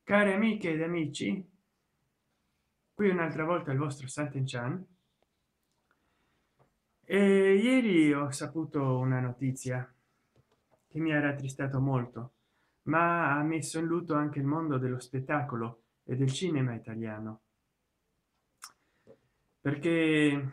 Care amiche ed amici, qui un'altra volta il vostro Satin Chan. E ieri ho saputo una notizia che mi ha rattristato molto, ma ha messo in lutto anche il mondo dello spettacolo e del cinema italiano, perché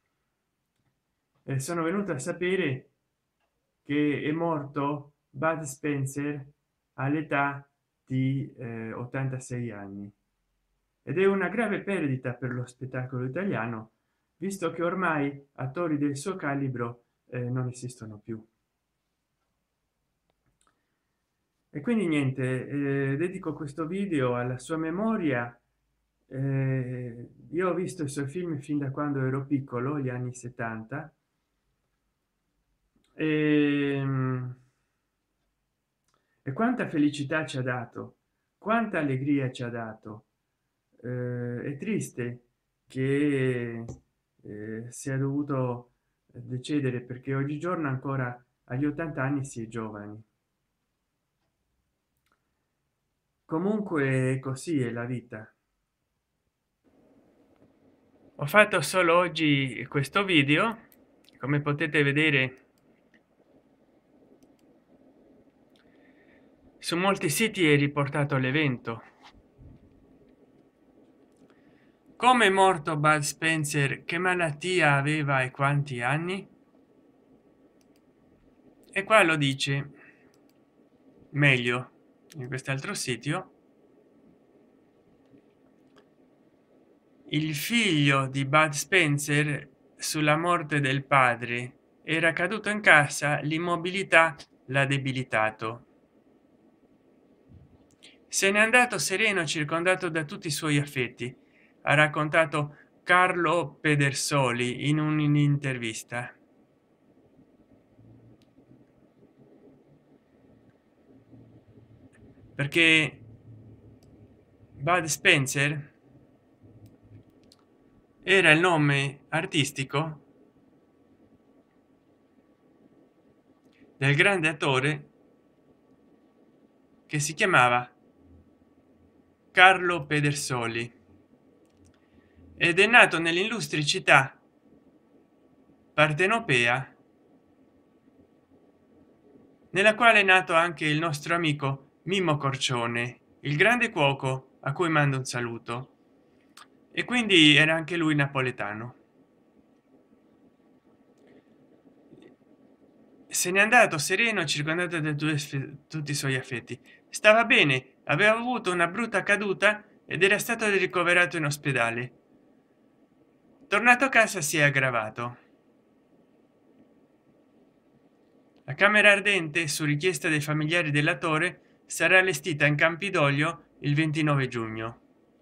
sono venuto a sapere che è morto Bud Spencer all'età di 86 anni, ed è una grave perdita per lo spettacolo italiano, visto che ormai attori del suo calibro non esistono più. E quindi niente, dedico questo video alla sua memoria. Io ho visto i suoi film fin da quando ero piccolo, gli anni 70, e, e quanta felicità ci ha dato, quanta allegria ci ha dato. È triste che sia dovuto decedere, perché oggigiorno ancora agli 80 anni si è giovani. Comunque così è la vita. Ho fatto solo oggi questo video, come potete vedere su molti siti è riportato l'evento. Come è morto Bud Spencer, che malattia aveva e quanti anni? E qua lo dice meglio in quest'altro sito. Il figlio di Bud Spencer, sulla morte del padre, era caduto in casa, l'immobilità l'ha debilitato. Se n'è andato sereno, circondato da tutti i suoi affetti, ha raccontato Carlo Pedersoli in un'intervista. Perché Bud Spencer era il nome artistico del grande attore che si chiamava Carlo Pedersoli ed è nato nell'illustre città partenopea, nella quale è nato anche il nostro amico Mimmo Corcione, il grande cuoco a cui mando un saluto. E quindi era anche lui napoletano. Se n'è andato sereno, circondato da tutti i suoi affetti. Stava bene, aveva avuto una brutta caduta ed era stato ricoverato in ospedale. Tornato a casa si è aggravato. La camera ardente, su richiesta dei familiari dell'attore, sarà allestita in Campidoglio il 29 giugno.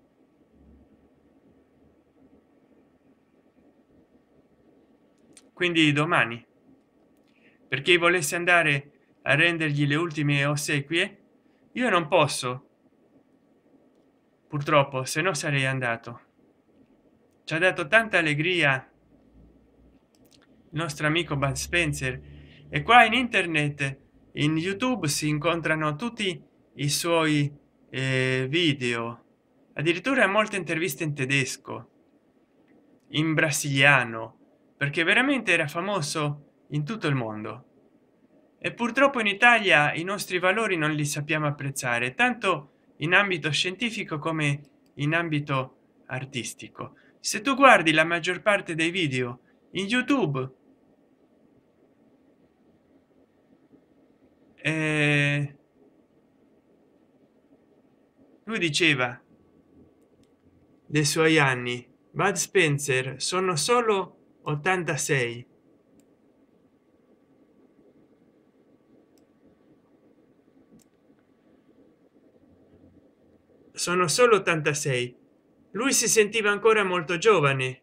Quindi domani, per chi volesse andare a rendergli le ultime ossequie. Io non posso, purtroppo, se no sarei andato. Ci ha dato tanta allegria il nostro amico Bud Spencer, e qua in internet, in YouTube, si incontrano tutti i suoi video, addirittura molte interviste in tedesco, in brasiliano, perché veramente era famoso in tutto il mondo. E purtroppo in Italia i nostri valori non li sappiamo apprezzare, tanto in ambito scientifico come in ambito artistico. Se tu guardi la maggior parte dei video in YouTube, eh, lui diceva dei suoi anni: Bud Spencer, sono solo 86. Sono solo 86. Lui si sentiva ancora molto giovane.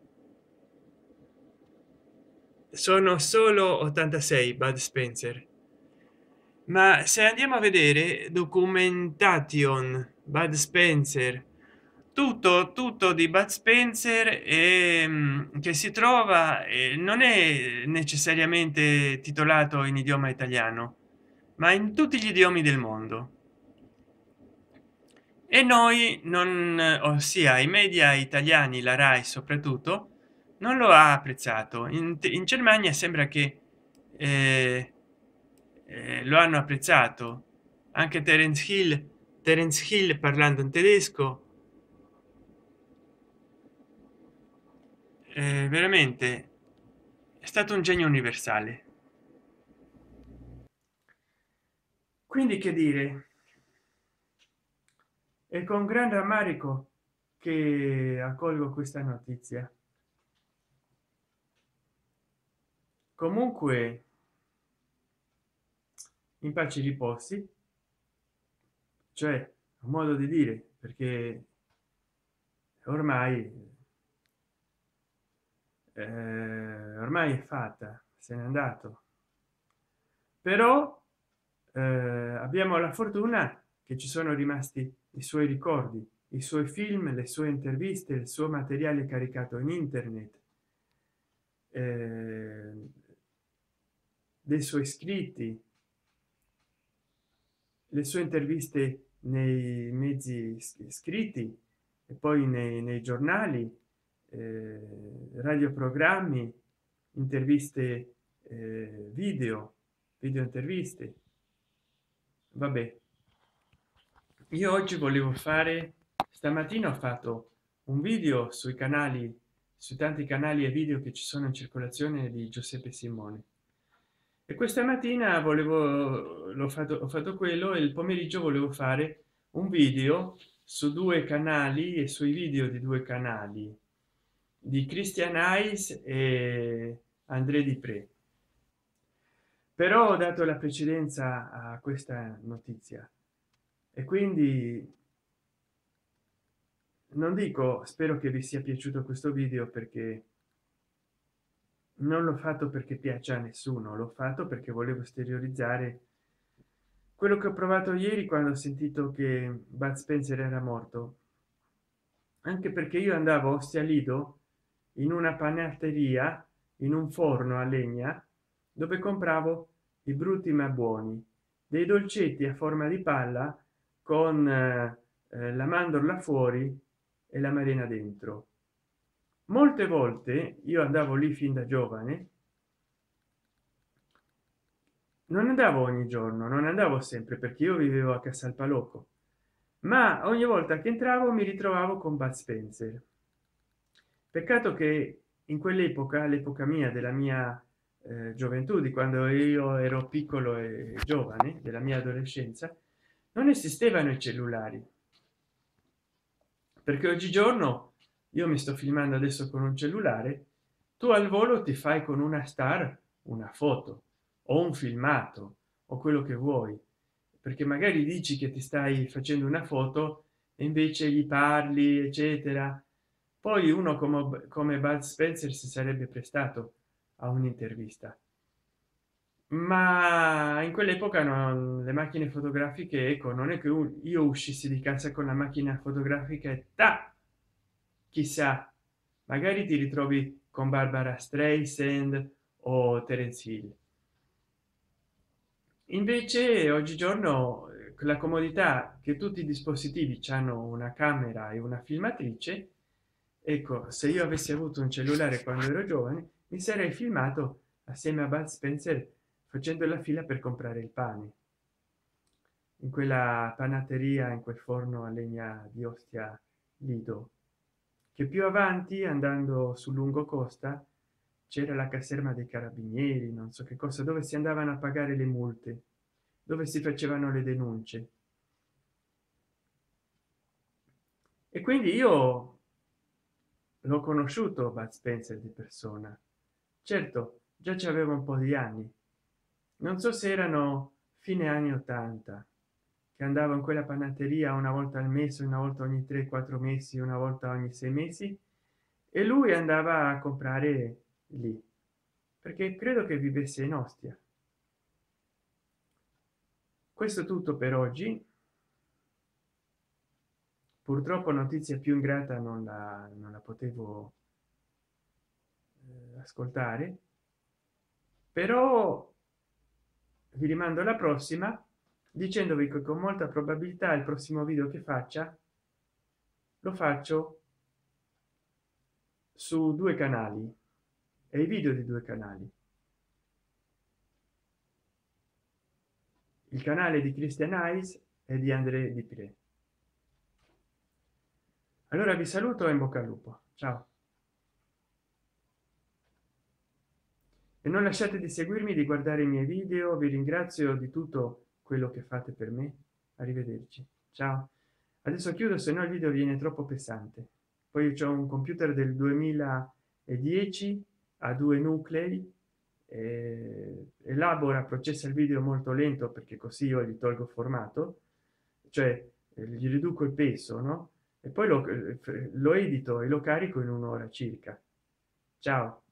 Sono solo 86, Bud Spencer. Ma se andiamo a vedere documentation Bud Spencer, tutto di Bud Spencer, che si trova, non è necessariamente titolato in idioma italiano, ma in tutti gli idiomi del mondo. e noi non, ossia i media italiani, la Rai soprattutto, non lo ha apprezzato. In Germania sembra che lo hanno apprezzato. Anche Terence Hill parlando in tedesco, veramente è stato un genio universale. Quindi che dire, è con gran rammarico che accolgo questa notizia. Comunque, in pace riposi, cioè un modo di dire, perché ormai ormai è fatta, se n'è andato. Però abbiamo la fortuna che ci sono rimasti i suoi ricordi, i suoi film, le sue interviste, il suo materiale caricato in internet, eh, dei suoi scritti, le sue interviste nei mezzi scritti e poi nei giornali, radioprogrammi, interviste, video interviste. Vabbè, io oggi volevo fare, stamattina ho fatto un video sui canali, su tanti canali e video che ci sono in circolazione di Giuseppe Simone, e questa mattina volevo, ho fatto quello, e il pomeriggio volevo fare un video su due canali e sui video di due canali di Christian Hayes e André Dupré. Però ho dato la precedenza a questa notizia e quindi non dico, spero che vi sia piaciuto questo video, perché non l'ho fatto perché piace a nessuno, l'ho fatto perché volevo esteriorizzare quello che ho provato ieri quando ho sentito che Bud Spencer era morto, anche perché io andavo a Ostia Lido, in una panetteria, in un forno a legna, dove compravo i brutti ma buoni, dei dolcetti a forma di palla con la mandorla fuori e la marina dentro. Molte volte io andavo lì fin da giovane, non andavo ogni giorno, non andavo sempre, perché io vivevo a Casalpalocco, ma ogni volta che entravo mi ritrovavo con Bud Spencer. Peccato che in quell'epoca, l'epoca mia, della mia gioventù, di quando io ero piccolo e giovane, della mia adolescenza, non esistevano i cellulari, perché oggigiorno io mi sto filmando adesso con un cellulare, tu al volo ti fai con una star una foto o un filmato o quello che vuoi, perché magari dici che ti stai facendo una foto e invece gli parli eccetera. Poi uno come Bud Spencer si sarebbe prestato a un'intervista, ma in quell'epoca le macchine fotografiche, ecco, non è che io uscissi di casa con la macchina fotografica e chissà, magari ti ritrovi con Barbara Streisand o Terence Hill. Invece oggigiorno la comodità che tutti i dispositivi hanno una camera e una filmatrice, ecco, se io avessi avuto un cellulare quando ero giovane mi sarei filmato assieme a Bud Spencer facendo la fila per comprare il pane in quella panatteria, in quel forno a legna di Ostia Lido, che più avanti, andando su lungo costa, c'era la caserma dei carabinieri, non so che cosa, dove si andavano a pagare le multe, dove si facevano le denunce. E quindi io l'ho conosciuto Bud Spencer di persona, certo già ci avevo un po' di anni, non so se erano fine anni 80, che andavo in quella panatteria una volta al mese, una volta ogni 3-4 mesi, una volta ogni 6 mesi, e lui andava a comprare lì, perché credo che vivesse in Ostia. Questo è tutto per oggi. Purtroppo notizia più ingrata non la potevo ascoltare, però vi rimando alla prossima, dicendovi che con molta probabilità il prossimo video che faccia lo faccio su due canali e i video di due canali, il canale di Christian Hayes e di André Dipre. Allora vi saluto e in bocca al lupo, ciao, e non lasciate di seguirmi, di guardare i miei video. Vi ringrazio di tutto quello che fate per me. Arrivederci, ciao. Adesso chiudo, se no il video viene troppo pesante. Poi c'è un computer del 2010 a 2 nuclei, elabora, processa il video molto lento, perché così io gli tolgo formato, cioè gli riduco il peso, no? E poi lo edito e lo carico in un'ora circa. Ciao.